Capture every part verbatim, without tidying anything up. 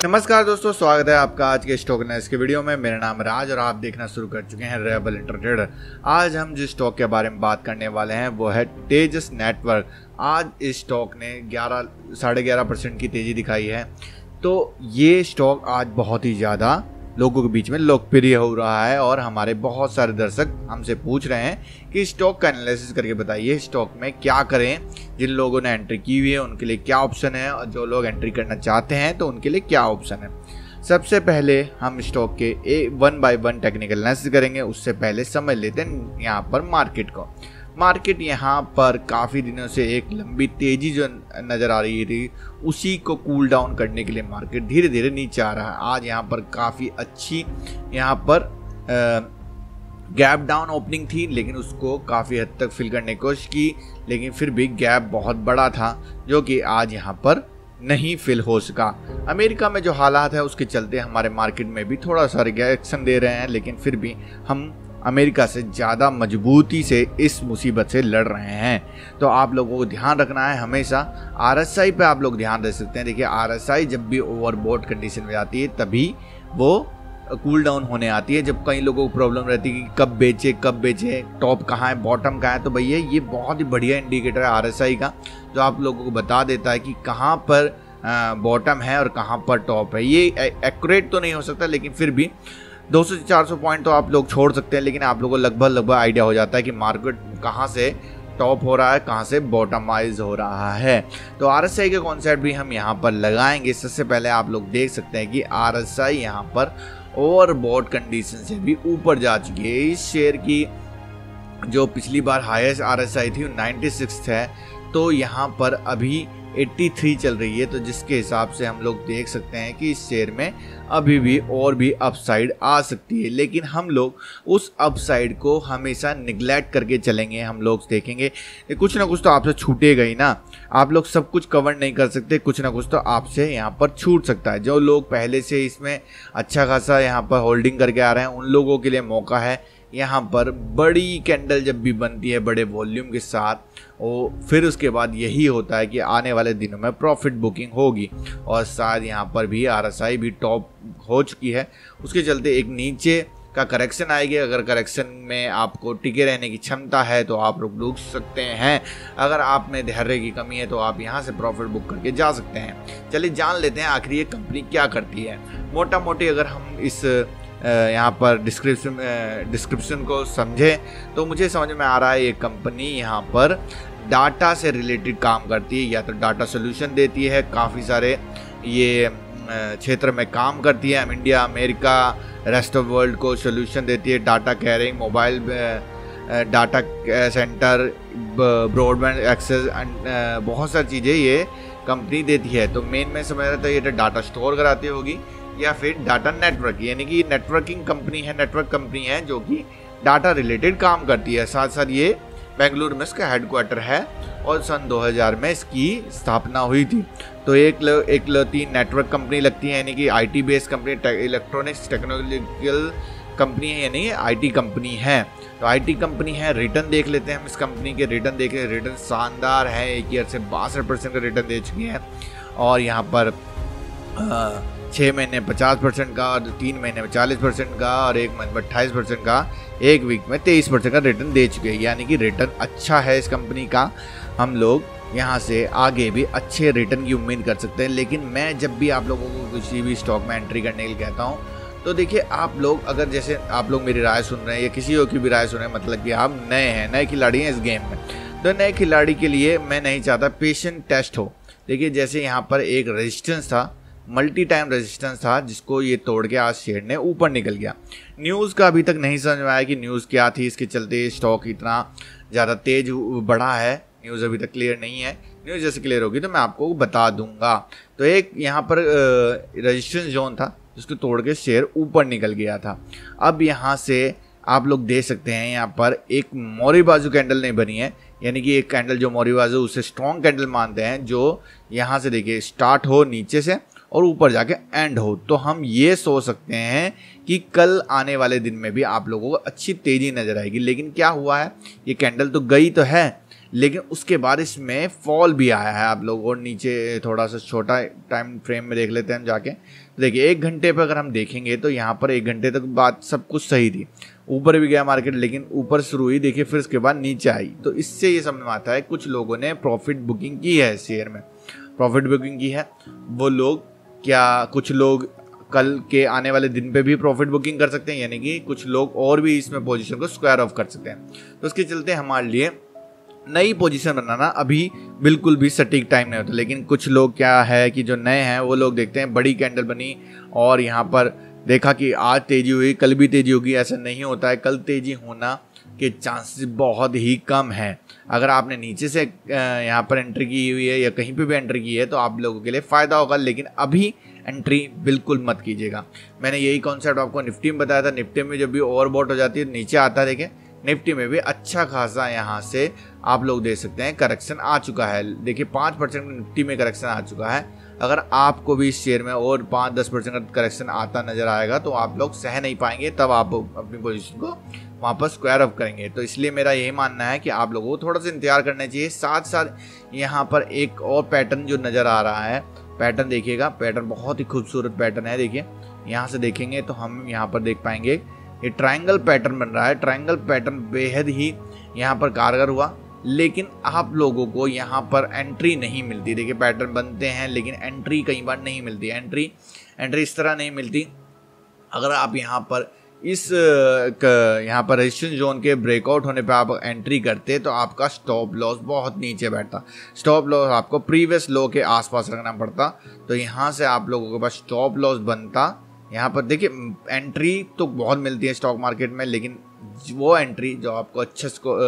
नमस्कार दोस्तों, स्वागत है आपका आज के स्टॉक एनालिसिस के वीडियो में। मेरा नाम राज और आप देखना शुरू कर चुके हैं रेबल इंटरट्रेडर। आज हम जिस स्टॉक के बारे में बात करने वाले हैं वो है तेजस नेटवर्क। आज इस स्टॉक ने ग्यारह साढ़े ग्यारह परसेंट की तेजी दिखाई है। तो ये स्टॉक आज बहुत ही ज़्यादा लोगों के बीच में लोकप्रिय हो रहा है और हमारे बहुत सारे दर्शक हमसे पूछ रहे हैं कि स्टॉक का एनालिसिस करके बताइए स्टॉक में क्या करें। जिन लोगों ने एंट्री की हुई है उनके लिए क्या ऑप्शन है और जो लोग एंट्री करना चाहते हैं तो उनके लिए क्या ऑप्शन है। सबसे पहले हम स्टॉक के a one by one technical analysis करेंगे। उससे पहले समझ लेते हैं यहाँ पर मार्केट को। मार्केट यहाँ पर काफ़ी दिनों से एक लंबी तेजी जो नज़र आ रही थी उसी को कूल डाउन करने के लिए मार्केट धीरे धीरे नीचे आ रहा है। आज यहाँ पर काफ़ी अच्छी यहाँ पर गैप डाउन ओपनिंग थी, लेकिन उसको काफ़ी हद तक फिल करने की कोशिश की, लेकिन फिर भी गैप बहुत बड़ा था जो कि आज यहाँ पर नहीं फिल हो सका। अमेरिका में जो हालात है उसके चलते हमारे मार्केट में भी थोड़ा सा रिएक्शन दे रहे हैं, लेकिन फिर भी हम अमेरिका से ज़्यादा मजबूती से इस मुसीबत से लड़ रहे हैं। तो आप लोगों को ध्यान रखना है, हमेशा आरएसआई पे आप लोग ध्यान दे सकते हैं। देखिए आरएसआई जब भी ओवरबॉट कंडीशन में जाती है तभी वो कूल डाउन होने आती है। जब कई लोगों को प्रॉब्लम रहती है कि कब बेचे कब बेचे, टॉप कहाँ है बॉटम कहाँ है, तो भैया ये बहुत ही बढ़िया इंडिकेटर है आरएसआई का जो आप लोगों को बता देता है कि कहाँ पर बॉटम है और कहाँ पर टॉप है। ये एक्यूरेट तो नहीं हो सकता, लेकिन फिर भी दो सौ से चार सौ पॉइंट तो आप लोग छोड़ सकते हैं, लेकिन आप लोगों को लगभग लगभग आइडिया हो जाता है कि मार्केट कहाँ से टॉप हो रहा है कहाँ से बॉटमाइज हो रहा है। तो आरएसआई के कॉन्सेप्ट भी हम यहाँ पर लगाएंगे। सबसे पहले आप लोग देख सकते हैं कि आरएसआई यहाँ पर ओवरबॉट कंडीशन से भी ऊपर जा चुकी है। इस शेयर की जो पिछली बार हाईएस्ट आरएसआई थी वो छियानवे है, तो यहाँ पर अभी तिरासी चल रही है। तो जिसके हिसाब से हम लोग देख सकते हैं कि इस शेयर में अभी भी और भी अपसाइड आ सकती है, लेकिन हम लोग उस अपसाइड को हमेशा निगलेक्ट करके चलेंगे। हम लोग देखेंगे कुछ ना कुछ तो आपसे छूटेगा ही ना। आप लोग सब कुछ कवर नहीं कर सकते, कुछ ना कुछ तो आपसे यहाँ पर छूट सकता है। जो लोग पहले से इसमें अच्छा खासा यहाँ पर होल्डिंग करके आ रहे हैं उन लोगों के लिए मौका है। यहाँ पर बड़ी कैंडल जब भी बनती है बड़े वॉल्यूम के साथ, वो फिर उसके बाद यही होता है कि आने वाले दिनों में प्रॉफिट बुकिंग होगी और शायद यहाँ पर भी आरएसआई भी टॉप हो चुकी है। उसके चलते एक नीचे का करेक्शन आएगी। अगर करेक्शन में आपको टिके रहने की क्षमता है तो आप लोग रुक सकते हैं। अगर आप में धैर्य की कमी है तो आप यहाँ से प्रॉफिट बुक करके जा सकते हैं। चलिए जान लेते हैं आखिर ये कंपनी क्या करती है। मोटा मोटी अगर हम इस यहाँ पर डिस्क्रिप्शन डिस्क्रिप्शन को समझें तो मुझे समझ में आ रहा है ये कंपनी यहाँ पर डाटा से रिलेटेड काम करती है, या तो डाटा सोल्यूशन देती है। काफ़ी सारे ये क्षेत्र में काम करती है। हम India, America, rest of world को सोल्यूशन देती है। Data carrying, mobile data center, broadband access, बहुत सारी चीज़ें ये कंपनी देती है। तो मेन में समझ रहा था ये डाटा स्टोर कराती होगी या फिर डाटा नेटवर्क, यानी कि नेटवर्किंग कंपनी है, नेटवर्क कंपनी है जो कि डाटा रिलेटेड काम करती है। साथ साथ ये बेंगलुरु में इसका हेडक्वार्टर है और सन दो हज़ार में इसकी स्थापना हुई थी। तो एक ल, एक ल, तीन नेटवर्क कंपनी लगती है, यानी कि IT based company, electronics technological company है, यानी आईटी कंपनी है। तो आईटी कंपनी है। रिटर्न देख लेते हैं हम इस कंपनी के। रिटर्न देखें, रिटर्न शानदार है। एक ईयर से बासठ परसेंट का रिटर्न दे चुकी है और यहाँ पर आ, छः महीने पचास परसेंट का और तीन महीने में चालीस परसेंट का और एक महीने में अट्ठाईस परसेंट का, एक वीक में तेईस परसेंट का रिटर्न दे चुके हैं। यानी कि रिटर्न अच्छा है इस कंपनी का। हम लोग यहाँ से आगे भी अच्छे रिटर्न की उम्मीद कर सकते हैं। लेकिन मैं जब भी आप लोगों को किसी भी स्टॉक में एंट्री करने के लिए कहता हूँ तो देखिए आप लोग अगर जैसे आप लोग मेरी राय सुन रहे हैं या किसी और की भी राय सुन रहे हैं, मतलब कि आप नए हैं, नए खिलाड़ी हैं इस गेम में, तो नए खिलाड़ी के लिए मैं नहीं चाहता पेशेंट टेस्ट हो। देखिए जैसे यहाँ पर एक रेजिस्टेंस था, मल्टी टाइम रेजिस्टेंस था, जिसको ये तोड़ के आज शेयर ने ऊपर निकल गया। न्यूज़ का अभी तक नहीं समझ में आया कि न्यूज़ क्या थी, इसके चलते स्टॉक इतना ज़्यादा तेज बढ़ा है। न्यूज़ अभी तक क्लियर नहीं है। न्यूज़ जैसे क्लियर होगी तो मैं आपको बता दूंगा। तो एक यहाँ पर रेजिस्टेंस जोन था जिसको तोड़ के शेयर ऊपर निकल गया था। अब यहाँ से आप लोग देख सकते हैं यहाँ पर एक मोरी बाजू कैंडल नहीं बनी है, यानी कि एक कैंडल जो मोरी बाजू उसे स्ट्रॉन्ग कैंडल मानते हैं, जो यहाँ से देखिए स्टार्ट हो नीचे से और ऊपर जाके एंड हो। तो हम ये सोच सकते हैं कि कल आने वाले दिन में भी आप लोगों को अच्छी तेज़ी नज़र आएगी। लेकिन क्या हुआ है, ये कैंडल तो गई तो है, लेकिन उसके बाद इसमें फॉल भी आया है। आप लोग और नीचे थोड़ा सा छोटा टाइम फ्रेम में देख लेते हैं हम जाके। देखिए एक घंटे पर अगर हम देखेंगे तो यहाँ पर एक घंटे तक बात सब कुछ सही थी, ऊपर भी गया मार्केट, लेकिन ऊपर शुरू हुई देखिए, फिर उसके बाद नीचे आई। तो इससे ये समझ में आता है कुछ लोगों ने प्रॉफिट बुकिंग की है, शेयर में प्रॉफिट बुकिंग की है। वो लोग क्या, कुछ लोग कल के आने वाले दिन पे भी प्रॉफिट बुकिंग कर सकते हैं, यानी कि कुछ लोग और भी इसमें पोजीशन को स्क्वायर ऑफ कर सकते हैं। तो उसके चलते हमारे लिए नई पोजीशन बनाना अभी बिल्कुल भी सटीक टाइम नहीं होता। लेकिन कुछ लोग क्या है कि जो नए हैं वो लोग देखते हैं बड़ी कैंडल बनी और यहाँ पर देखा कि आज तेजी हुई, कल भी तेजी होगी, ऐसा नहीं होता है। कल तेजी होना के चांसेस बहुत ही कम है। अगर आपने नीचे से यहाँ पर एंट्री की हुई है या कहीं पे भी एंट्री की है तो आप लोगों के लिए फ़ायदा होगा, लेकिन अभी एंट्री बिल्कुल मत कीजिएगा। मैंने यही कॉन्सेप्ट आपको निफ्टी में बताया था। निफ्टी में जब भी ओवरबॉट हो जाती है नीचे आता है, देखिए निफ्टी में भी अच्छा खासा यहाँ से आप लोग देख सकते हैं करेक्शन आ चुका है। देखिए पाँच परसेंट निफ्टी में करेक्शन आ चुका है। अगर आपको भी इस शेयर में और पाँच दस परसेंट का करेक्शन आता नज़र आएगा तो आप लोग सह नहीं पाएंगे, तब आप अपनी पोजीशन को वापस स्क्वायर अप करेंगे। तो इसलिए मेरा यही मानना है कि आप लोगों को थोड़ा सा इंतजार करना चाहिए। साथ साथ यहाँ पर एक और पैटर्न जो नज़र आ रहा है, पैटर्न देखिएगा, पैटर्न बहुत ही खूबसूरत पैटर्न है। देखिए यहाँ से देखेंगे तो हम यहाँ पर देख पाएंगे ये ट्रायंगल पैटर्न बन रहा है। ट्रायंगल पैटर्न बेहद ही यहाँ पर कारगर हुआ, लेकिन आप लोगों को यहाँ पर एंट्री नहीं मिलती। देखिए पैटर्न बनते हैं लेकिन एंट्री कई बार नहीं मिलती। एंट्री एंट्री इस तरह नहीं मिलती। अगर आप यहाँ पर इस यहाँ पर रेजिस्टेंस जोन के ब्रेकआउट होने पे आप एंट्री करते तो आपका स्टॉप लॉस बहुत नीचे बैठता। स्टॉप लॉस आपको प्रीवियस लो के आसपास रखना पड़ता। तो यहाँ से आप लोगों के पास स्टॉप लॉस बनता। यहाँ पर देखिए एंट्री तो बहुत मिलती है स्टॉक मार्केट में, लेकिन वो एंट्री जो आपको अच्छा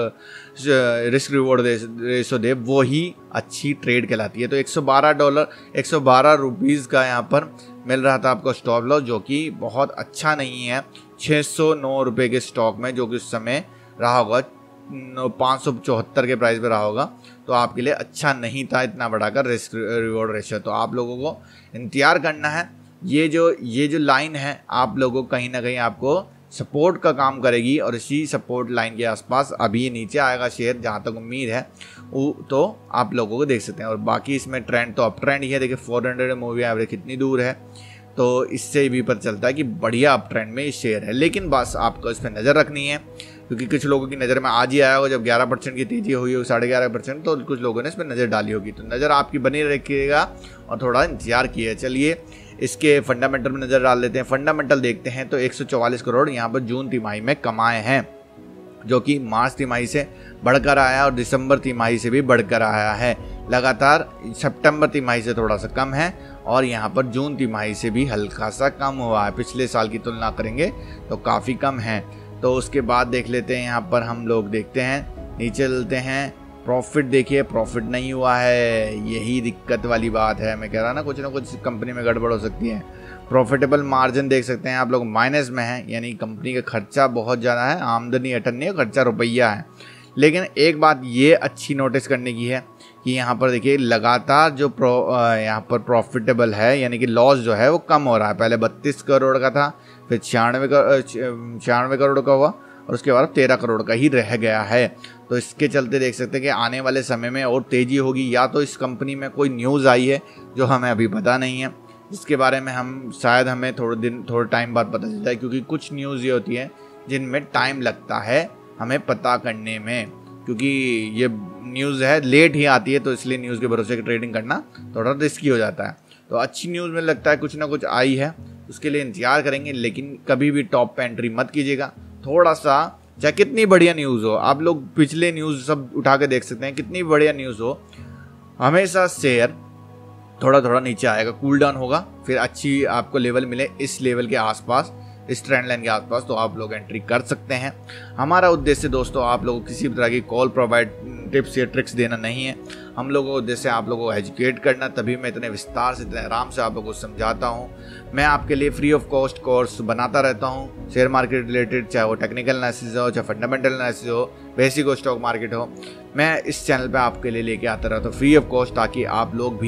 रिस्क रिवॉर्ड रेशो दे वो ही अच्छी ट्रेड कहलाती है। तो एक सौ बारह डॉलर एक सौ बारह रुपीज़ का यहाँ पर मिल रहा था आपको स्टॉप लॉस, जो कि बहुत अच्छा नहीं है। छः सौ नौ रुपये के स्टॉक में, जो कि उस समय रहा होगा पाँच सौ चौहत्तर के प्राइस पे रहा होगा, तो आपके लिए अच्छा नहीं था इतना बढ़ाकर रिस्क रिवॉर्ड रेशो। तो आप लोगों को इंतजार करना है। ये जो ये जो लाइन है आप लोगों को कहीं ना कहीं आपको सपोर्ट का काम करेगी और इसी सपोर्ट लाइन के आसपास अभी नीचे आएगा शेयर, जहाँ तक उम्मीद है वो तो आप लोगों को देख सकते हैं। और बाकी इसमें ट्रेंड तो अप ट्रेंड ही है। देखिए फोर हंड्रेड मूवी एवरेज कितनी दूर है, तो इससे भी पता चलता है कि बढ़िया अप ट्रेंड में शेयर है। लेकिन बस आपको इस पर नज़र रखनी है, क्योंकि कुछ लोगों की नज़र में आज ही आया होगा जब ग्यारह परसेंट की तेजी हुई होगी, साढ़े ग्यारह परसेंट, तो कुछ लोगों ने इस पर नज़र डाली होगी। तो नज़र आपकी बनी रखिएगा और थोड़ा इंतजार किए। चलिए इसके फंडामेंटल में नज़र डाल लेते हैं। फंडामेंटल देखते हैं तो एक सौ चौवालीस करोड़ यहाँ पर जून तिमाही में कमाए हैं, जो कि मार्च तिमाही से बढ़कर आया और दिसंबर तिमाही से भी बढ़कर आया है। लगातार सितंबर तिमाही से थोड़ा सा कम है और यहाँ पर जून तिमाही से भी हल्का सा कम हुआ है। पिछले साल की तुलना करेंगे तो काफ़ी कम है। तो उसके बाद देख लेते हैं, यहाँ पर हम लोग देखते हैं, नीचे चलते हैं। प्रॉफिट देखिए, प्रॉफिट नहीं हुआ है, यही दिक्कत वाली बात है। मैं कह रहा ना कुछ ना कुछ कंपनी में गड़बड़ हो सकती है। प्रॉफिटेबल मार्जिन देख सकते हैं आप लोग माइनस में है, यानी कंपनी का खर्चा बहुत ज़्यादा है, आमदनी अटन नहीं है, खर्चा रुपया है। लेकिन एक बात ये अच्छी नोटिस करने की है कि यहाँ पर देखिए लगातार जो प्रो यहाँ पर प्रॉफिटेबल है, यानी कि लॉस जो है वो कम हो रहा है। पहले बत्तीस करोड़ का था, फिर छियानवे छियानवे करोड़ का हुआ और उसके बाद तेरह करोड़ का ही रह गया है। तो इसके चलते देख सकते हैं कि आने वाले समय में और तेज़ी होगी, या तो इस कंपनी में कोई न्यूज़ आई है जो हमें अभी पता नहीं है, जिसके बारे में हम शायद हमें थोड़े दिन थोड़े टाइम बाद पता चलता है, क्योंकि कुछ न्यूज़ ये होती है जिनमें टाइम लगता है हमें पता करने में, क्योंकि ये न्यूज़ है लेट ही आती है, तो इसलिए न्यूज़ के भरोसे की ट्रेडिंग करना थोड़ा रिस्की हो जाता है। तो अच्छी न्यूज़ में लगता है कुछ ना कुछ आई है, उसके लिए इंतजार करेंगे, लेकिन कभी भी टॉप पे एंट्री मत कीजिएगा। थोड़ा सा चाहे कितनी बढ़िया न्यूज़ हो, आप लोग पिछले न्यूज़ सब उठा के देख सकते हैं, कितनी बढ़िया न्यूज़ हो, हमेशा शेयर थोड़ा थोड़ा नीचे आएगा, कूल डाउन होगा, फिर अच्छी आपको लेवल मिले इस लेवल के आसपास, इस ट्रेंड लाइन के आसपास, तो आप लोग एंट्री कर सकते हैं। हमारा उद्देश्य दोस्तों आप लोगों को किसी भी तरह की कॉल प्रोवाइड टिप्स या ट्रिक्स देना नहीं है। हम लोगों का उद्देश्य आप लोगों को एजुकेट करना, तभी मैं इतने विस्तार से इतने आराम से आप लोगों को समझाता हूँ। मैं आपके लिए फ्री ऑफ कॉस्ट कोर्स बनाता रहता हूँ, शेयर मार्केट रिलेटेड, चाहे वो टेक्निकल एनालिसिस हो, चाहे फंडामेंटल एनालिसिस हो, बेसिक हो, स्टॉक मार्केट हो, मैं इस चैनल पे आपके लिए लेके आता रहता हूँ फ्री ऑफ कॉस्ट, ताकि आप लोग भी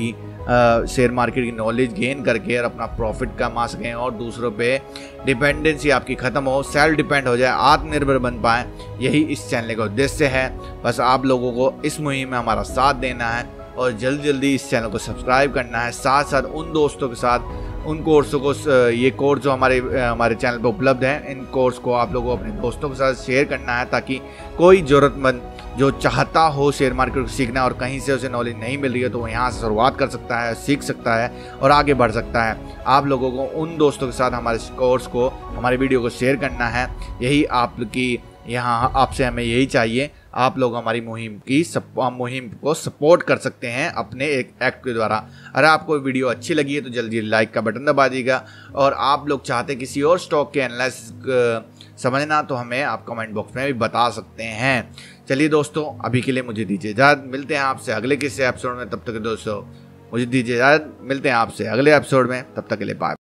शेयर मार्केट की नॉलेज गेन करके और अपना प्रॉफिट कमा सकें और दूसरों पे डिपेंडेंसी आपकी ख़त्म हो, सेल्फ डिपेंड हो जाए, आत्मनिर्भर बन पाएँ। यही इस चैनल का उद्देश्य है। बस आप लोगों को इस मुहिम में हमारा साथ देना है और जल्दी जल्दी इस चैनल को सब्सक्राइब करना है। साथ साथ उन दोस्तों के साथ उन कोर्सों को, ये कोर्स जो हमारे हमारे चैनल पर उपलब्ध हैं, इन कोर्स को आप लोगों को अपने दोस्तों के साथ शेयर करना है ताकि कोई ज़रूरतमंद जो चाहता हो शेयर मार्केट को सीखना और कहीं से उसे नॉलेज नहीं मिल रही है तो वो यहाँ से शुरुआत कर सकता है, सीख सकता है और आगे बढ़ सकता है। आप लोगों को उन दोस्तों के साथ हमारे कोर्स को, हमारे वीडियो को शेयर करना है। यही आपकी यहाँ आपसे हमें यही चाहिए। आप लोग हमारी मुहिम की सप, मुहिम को सपोर्ट कर सकते हैं अपने एक एक्ट के द्वारा। अगर आपको वीडियो अच्छी लगी है तो जल्दी लाइक का बटन दबा दीजिएगा और आप लोग चाहते किसी और स्टॉक के एनालिसिस समझना तो हमें आप कमेंट बॉक्स में भी बता सकते हैं। चलिए दोस्तों, अभी के लिए मुझे दीजिए इजाज़त। मिलते हैं आपसे अगले किसी एपिसोड में। तब तक दोस्तों मुझे दीजिए इजाज़त। मिलते हैं आपसे अगले एपिसोड में। तब तक के लिए बाय।